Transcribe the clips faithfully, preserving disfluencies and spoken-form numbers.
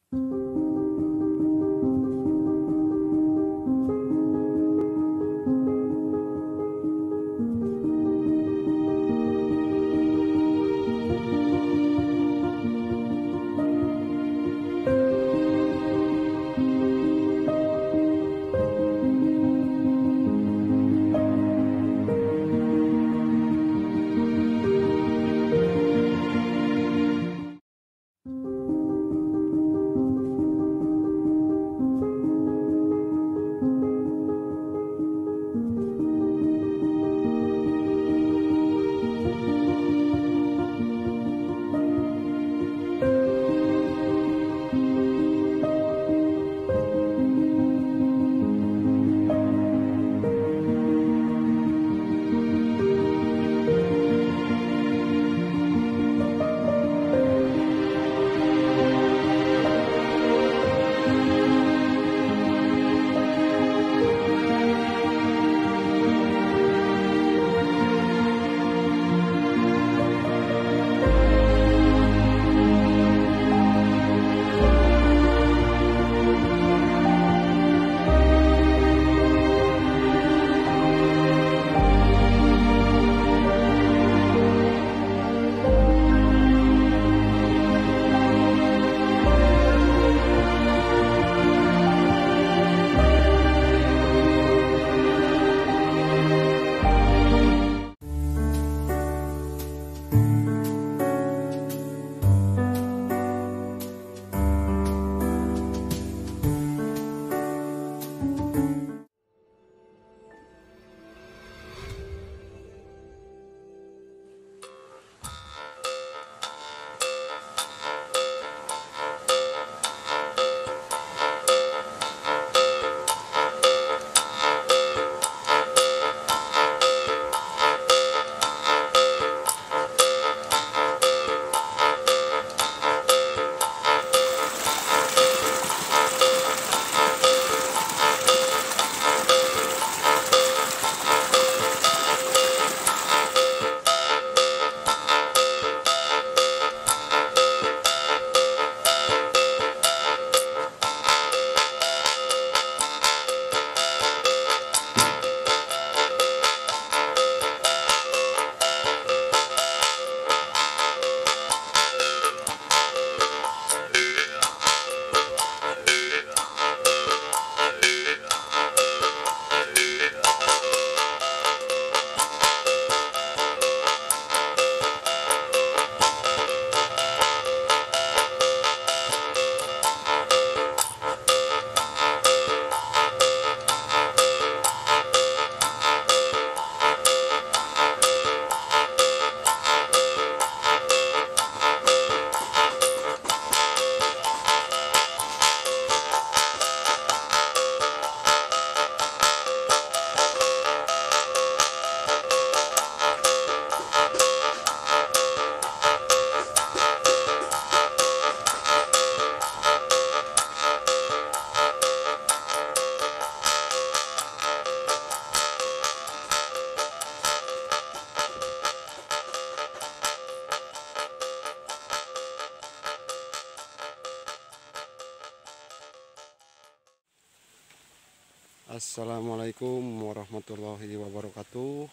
Assalamualaikum warahmatullahi wabarakatuh.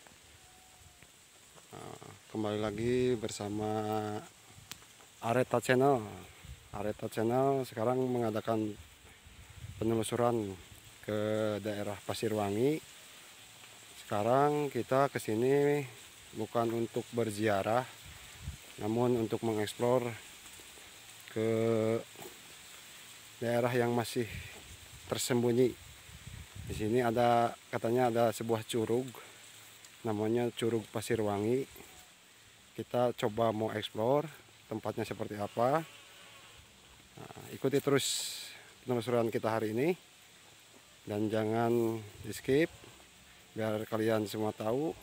Nah, kembali lagi bersama Areta Channel. Areta Channel sekarang mengadakan penelusuran ke daerah Pasirwangi. Sekarang kita ke sini bukan untuk berziarah, namun untuk mengeksplor ke daerah yang masih tersembunyi. Di sini ada, katanya ada sebuah curug, namanya Curug Pasirwangi. Kita coba mau eksplor tempatnya seperti apa. Nah, ikuti terus penelusuran kita hari ini dan jangan di skip biar kalian semua tahu.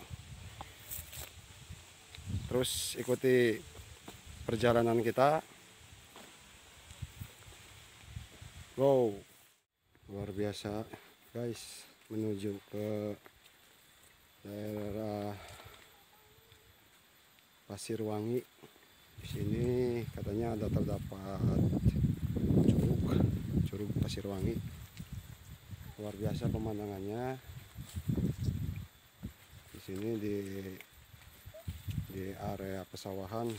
Terus ikuti perjalanan kita. Go, luar biasa guys, menuju ke daerah Pasirwangi. Di sini katanya ada terdapat Pasirwangi. Luar biasa pemandangannya. Di sini di di area pesawahan.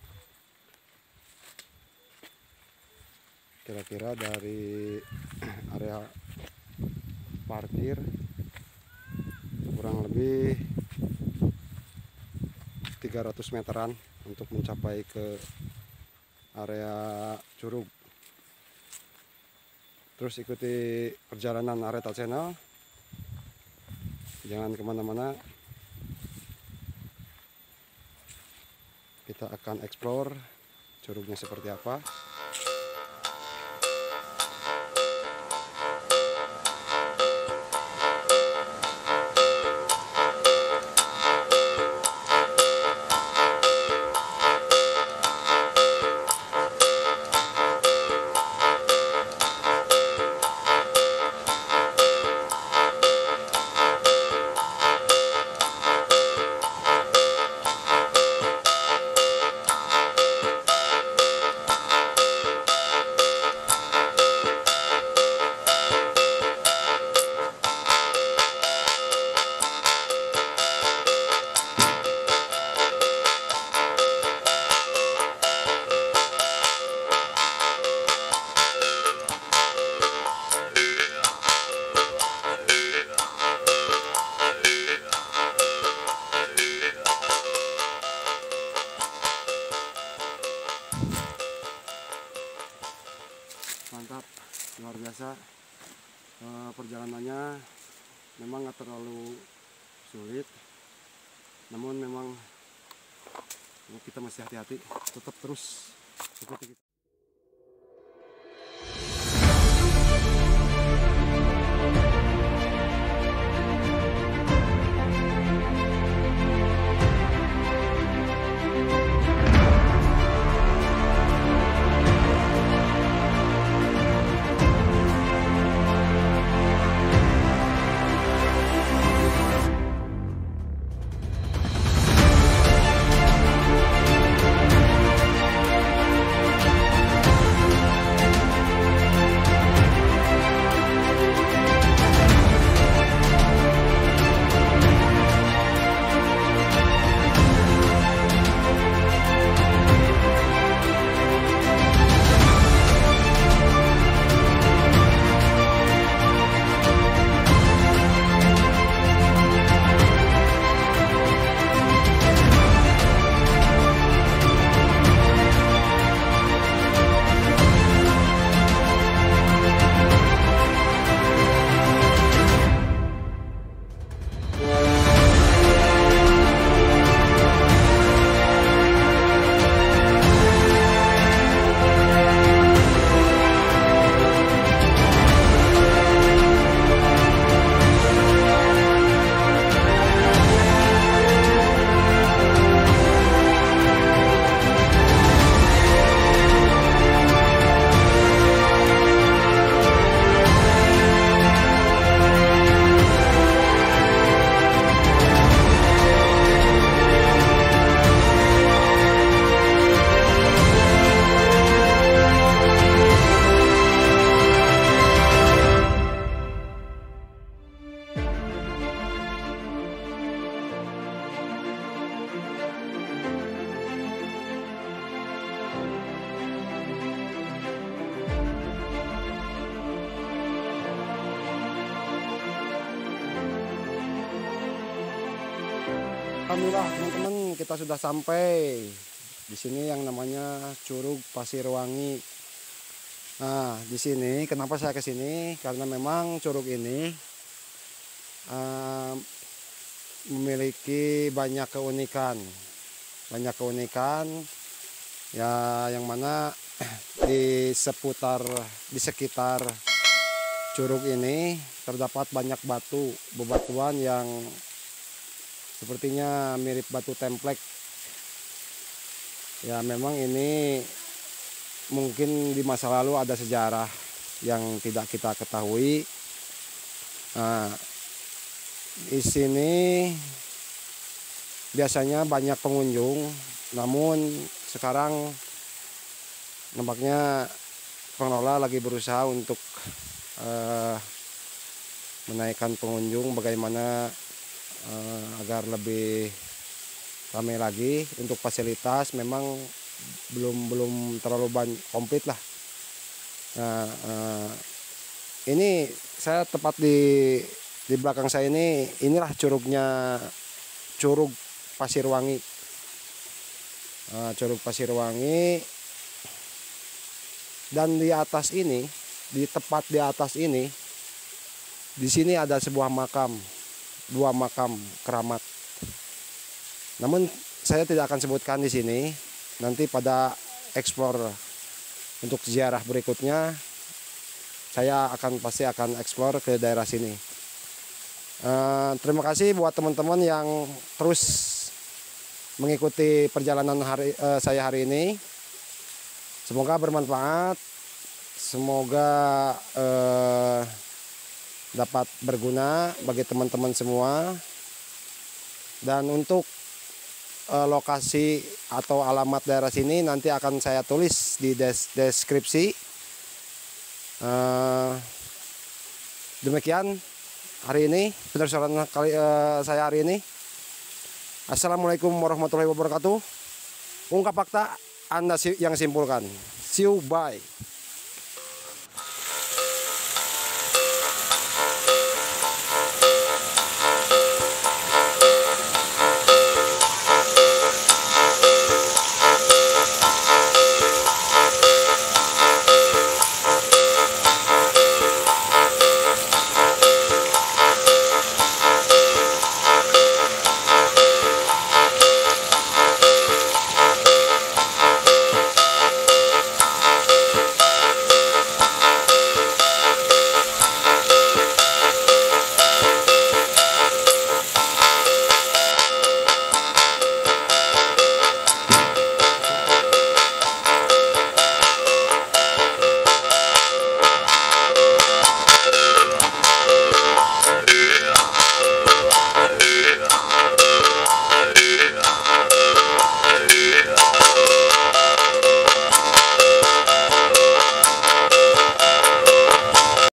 Kira-kira dari area parkir kurang lebih tiga ratus meteran untuk mencapai ke area curug. Terus ikuti perjalanan Areta Channel, jangan kemana-mana. Kita akan explore curugnya seperti apa. Mantap, luar biasa. E, perjalanannya memang nggak terlalu sulit, namun memang kita masih hati-hati. Tetap terus ikuti kita. Alhamdulillah teman-teman, kita sudah sampai di sini yang namanya Curug Pasirwangi. Nah, di sini kenapa saya ke sini? Karena memang curug ini uh, memiliki banyak keunikan, banyak keunikan ya, yang mana di seputar, di sekitar curug ini terdapat banyak batu bebatuan yang sepertinya mirip batu templek. Ya memang ini mungkin di masa lalu ada sejarah yang tidak kita ketahui. Nah, di sini biasanya banyak pengunjung, namun sekarang nampaknya pengelola lagi berusaha untuk uh, menaikkan pengunjung, bagaimana uh, agar lebih ramai lagi. Untuk fasilitas memang belum belum terlalu banyak komplit lah. Nah, uh, ini saya tepat di di belakang saya ini, inilah curugnya, Curug Pasirwangi. Uh, Curug Pasirwangi. Dan di atas ini, di tepat di atas ini, di sini ada sebuah makam, dua makam keramat. Namun saya tidak akan sebutkan di sini. Nanti pada explore untuk ziarah berikutnya, saya akan pasti akan explore ke daerah sini. Uh, terima kasih buat teman-teman yang terus mengikuti perjalanan hari, uh, saya hari ini. Semoga bermanfaat, semoga uh, dapat berguna bagi teman-teman semua. Dan untuk uh, lokasi atau alamat daerah sini nanti akan saya tulis di des deskripsi. Uh, demikian hari ini penelusuran kali uh, saya hari ini. Assalamualaikum warahmatullahi wabarakatuh. Ungkap fakta, Anda yang simpulkan. See you, bye.